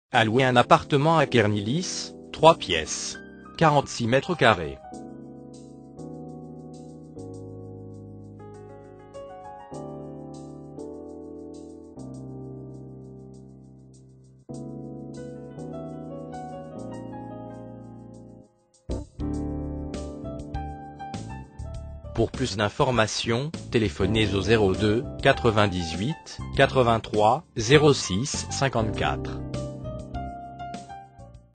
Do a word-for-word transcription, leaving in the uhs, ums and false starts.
À louer un appartement à Kernilis, trois pièces, quarante-six mètres carrés. Pour plus d'informations, téléphonez au zéro deux quatre-vingt-dix-huit quatre-vingt-trois zéro six cinquante-quatre.